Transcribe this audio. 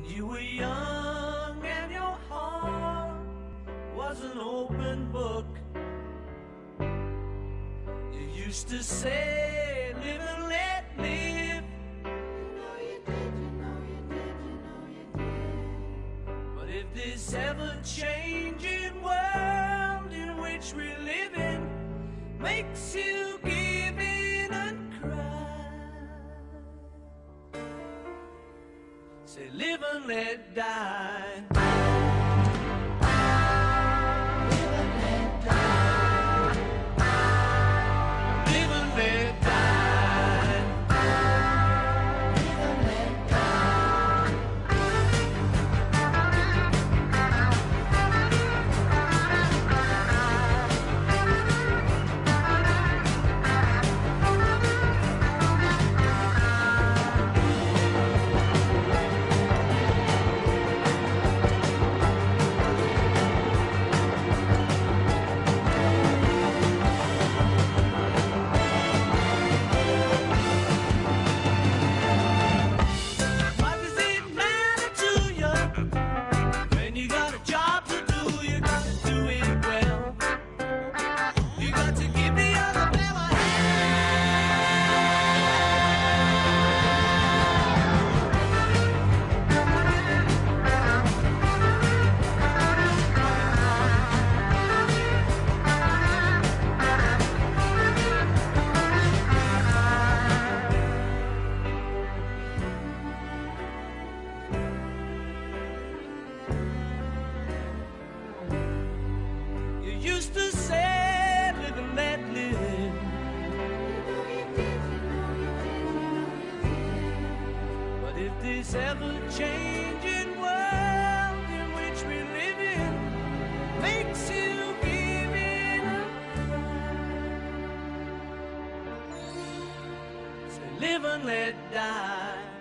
You were young and your heart was an open book. You used to say, live and let live. You know you did, you know you did, you know you did. But if this ever-changing world in which we live in makes you give in and cry, say live and let die. Live and let die. Live and let die. Live and let die. What does it matter to you? When you got a job to do, you got to do it well. You got to give the other fella You used to say, live and let live. But if this ever-changing world in which we live in makes you give in and cry, say live and let die.